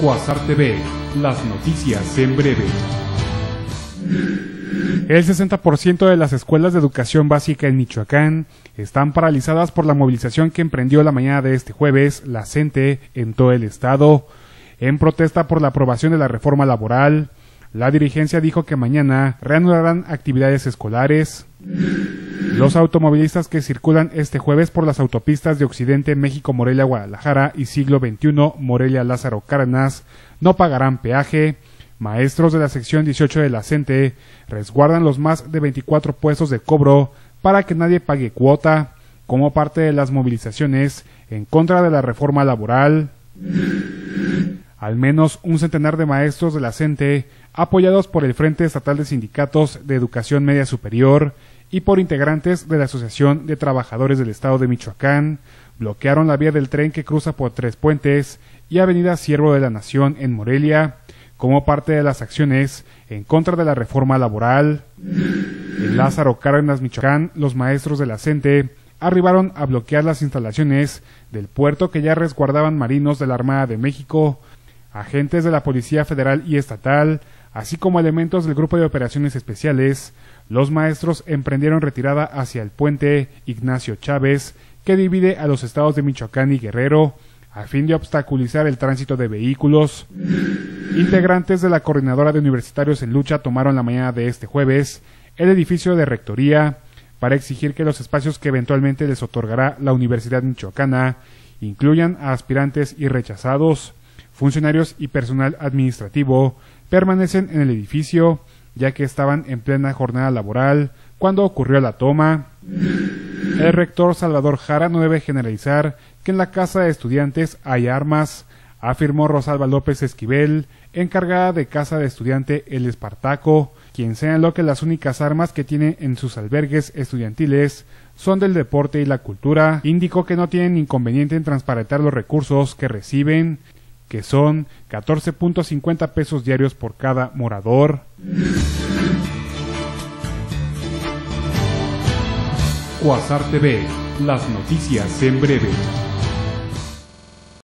Quasar TV, las noticias en breve. El 60% de las escuelas de educación básica en Michoacán están paralizadas por la movilización que emprendió la mañana de este jueves la CENTE en todo el estado. En protesta por la aprobación de la reforma laboral, la dirigencia dijo que mañana reanudarán actividades escolares. Los automovilistas que circulan este jueves por las autopistas de Occidente, México, Morelia, Guadalajara y Siglo XXI, Morelia, Lázaro Cárdenas, no pagarán peaje. Maestros de la sección 18 de la CENTE resguardan los más de 24 puestos de cobro para que nadie pague cuota, como parte de las movilizaciones en contra de la reforma laboral. Al menos un centenar de maestros de la CENTE, apoyados por el Frente Estatal de Sindicatos de Educación Media Superior y por integrantes de la Asociación de Trabajadores del Estado de Michoacán, bloquearon la vía del tren que cruza por Tres Puentes y Avenida Siervo de la Nación en Morelia, como parte de las acciones en contra de la reforma laboral. En Lázaro Cárdenas, Michoacán, los maestros de la CENTE arribaron a bloquear las instalaciones del puerto que ya resguardaban marinos de la Armada de México, agentes de la Policía Federal y Estatal, así como elementos del Grupo de Operaciones Especiales. Los maestros emprendieron retirada hacia el puente Ignacio Chávez, que divide a los estados de Michoacán y Guerrero, a fin de obstaculizar el tránsito de vehículos. Integrantes de la Coordinadora de Universitarios en Lucha tomaron la mañana de este jueves el edificio de Rectoría para exigir que los espacios que eventualmente les otorgará la Universidad Michoacana incluyan a aspirantes y rechazados. Funcionarios y personal administrativo permanecen en el edificio, ya que estaban en plena jornada laboral cuando ocurrió la toma. El rector Salvador Jara no debe generalizar que en la casa de estudiantes hay armas, afirmó Rosalba López Esquivel, encargada de Casa de Estudiante El Espartaco, quien señaló que las únicas armas que tienen en sus albergues estudiantiles son del deporte y la cultura. Indicó que no tienen inconveniente en transparentar los recursos que reciben, que son 14.50 pesos diarios por cada morador. Quasar TV, las noticias en breve.